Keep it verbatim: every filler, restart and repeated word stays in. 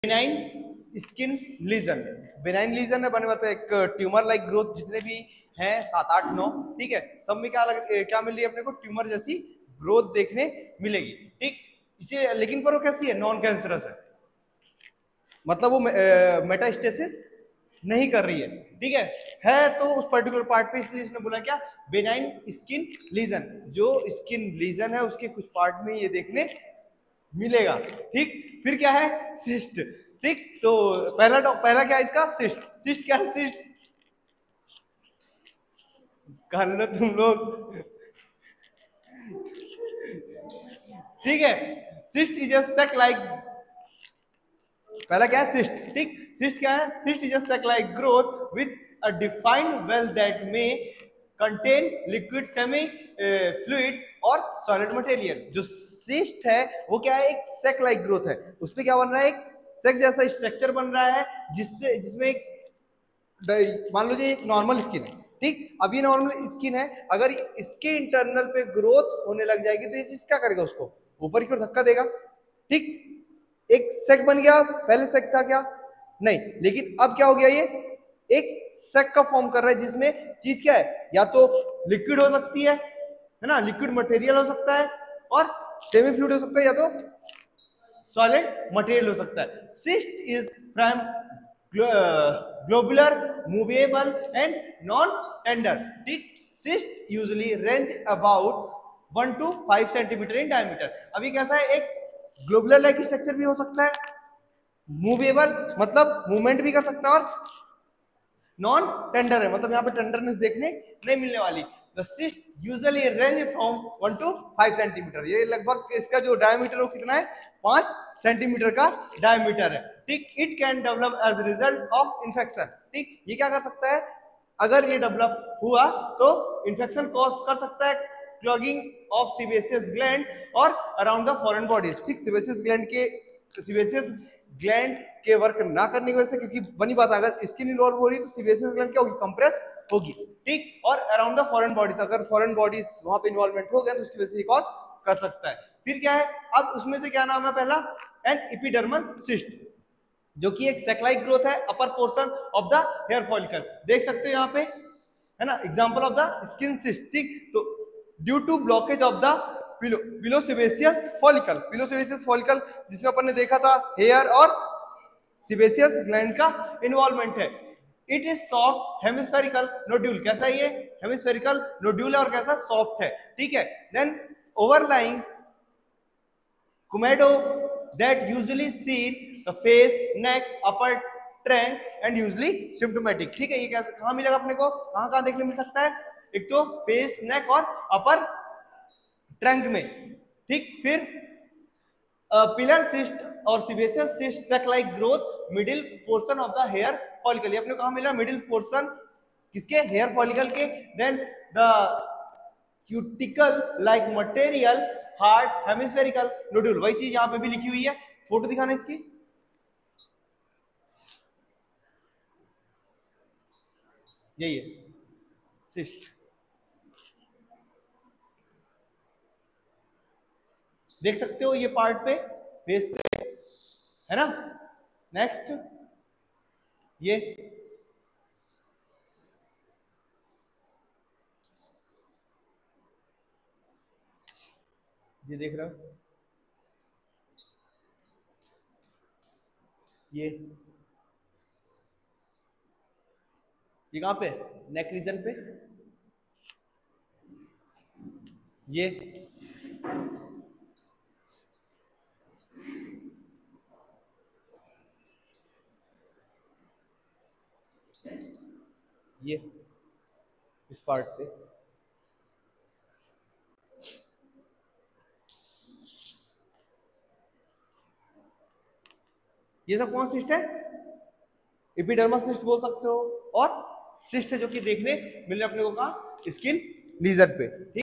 Benign skin lesion, benign lesion है बने हुए एक ट्यूमर लाइक ग्रोथ जितने भी हैं सात आठ नौ, ठीक है, सब में क्या लग, क्या मिल रही है अपने को, ट्यूमर जैसी ग्रोथ देखने मिलेगी, ठीक। इसे लेकिन पर वो कैसी है, नॉन कैंसरस है, मतलब वो मेटास्टेसिस नहीं कर रही है, ठीक है है तो उस पर्टिकुलर पार्ट पे, इसलिए इसने बोला क्या, बेनाइन स्किन लीजन, जो स्किन लीजन है उसके कुछ पार्ट में ये देखने मिलेगा, ठीक। फिर क्या है, सिस्ट, ठीक। तो पहला पहला क्या है इसका, सिस्ट। सिस्ट क्या है, सिस्ट कर लो तुम लोग, ठीक है। Cyst is a sac like, पहला क्या है, सिस्ट, ठीक। सिस्ट क्या है, cyst is a sac like growth with a defined well that में कंटेन लिक्विड सेमी फ्लूइड और सॉलिड मटेरियल। जो सिस्ट है वो क्या है, एक सेक लाइक ग्रोथ है, उस पर क्या बन रहा है, एक सेक जैसा स्ट्रक्चर बन रहा है, जिससे जिसमें एक, मान लो एक नॉर्मल स्किन है, ठीक। अब ये नॉर्मल स्किन है, अगर इसके इंटरनल पे ग्रोथ होने लग जाएगी तो ये चीज क्या करेगा, उसको ऊपर की ओर धक्का देगा, ठीक। एक सेक बन गया, पहले सेक था क्या, नहीं, लेकिन अब क्या हो गया, ये एक सेक का फॉर्म कर रहा है, जिसमें चीज क्या है, या तो लिक्विड हो सकती है है ना, लिक्विड मटेरियल हो सकता है, और सेमी फ्लूइड हो सकता है, या तो सॉलिड मटेरियल हो सकता है। Cyst is from globular, movable and non tender, ठीक। Cyst usually range about one to five centimeter in diameter. अभी कैसा है, एक ग्लोबुलर लाइक स्ट्रक्चर भी हो सकता है, मूवेबल मतलब मूवमेंट भी कर सकता है, और नॉन टेंडर है, मतलब यहाँ पे टेंडरनेस देखने नहीं मिलने वाली। The cyst usually range from one to five centimeter, ये लगभग इसका जो डायमीटर है वो कितना है, पांच सेंटीमीटर का डायमीटर है, ठीक। It can develop as result of infection, ठीक। ये क्या कर सकता है, अगर ये डेवलप हुआ तो इंफेक्शन कॉज कर सकता है, क्लॉगिंग ऑफ सीबेसियस ग्लैंड और अराउंड द फॉरेन बॉडीज, ठीक। सीबेसियस ग्लैंड के सीबेसियस ग्लैंड के वर्क ना करने की वजह से, क्योंकि बनी बात है, अगर स्किन इन्वॉल्व हो रही है तो सीबेसियस ग्लैंड क्या होगी, कंप्रेस होगी, ठीक। और अराउंड द फॉरेन बॉडीज, अगर फॉरेन बॉडीज वहां पे इन्वॉल्वमेंट हो गया तो उसकी वजह से कॉज कर सकता है। फिर क्या है, अब उसमें से क्या नाम है, पहला एन एपिडर्मल सिस्ट, जो कि एक सेक-लाइक ग्रोथ है upper portion of the hair follicle, देख सकते हो यहाँ पे, है ना, example of the skin cyst, ठीक। तो due to blockage of the pilo pilosebaceous follicle, pilosebaceous follicle जिसमें अपन ने देखा था हेयर और सीबेसियस ग्लैंड का इन्वॉल्वमेंट है। It is soft hemispherical nodule, कैसा है ये, हेमिस्फेरिकल नोड्यूल है, और कैसा, सॉफ्ट है, ठीक है। Then overlying comedo that usually seen the face, neck, upper trunk and usually symptomatic, ठीक है। ये कैसे, कहां मिलेगा अपने को, कहां कहां देखने मिल सकता है, एक तो फेस, नेक और अपर ट्रंक में, ठीक। फिर पिलर सिस्ट और sebaceous cyst sac like growth middle portion of the hair follicle, ये अपने कहां मिला, मिडिल पोर्शन किसके, हेयर फॉलिकल के। Then the cuticle like material hard hemispherical nodule, वही चीज यहां पे भी लिखी हुई है, फोटो दिखाना इसकी, यही है सिस्ट, देख सकते हो ये पार्ट पे, फेस पे, है ना। नेक्स्ट ये ये देख रहे हो, ये ये कहां पे, नेक रीजन पे, ये ये इस पार्ट पे, ये सब कौन सिस्ट है, एपिडर्मल सिस्ट बोल सकते हो, और सिस्ट है जो कि देखने मिल रहे अपने को कहां, स्किन लीजन पे, ठीक।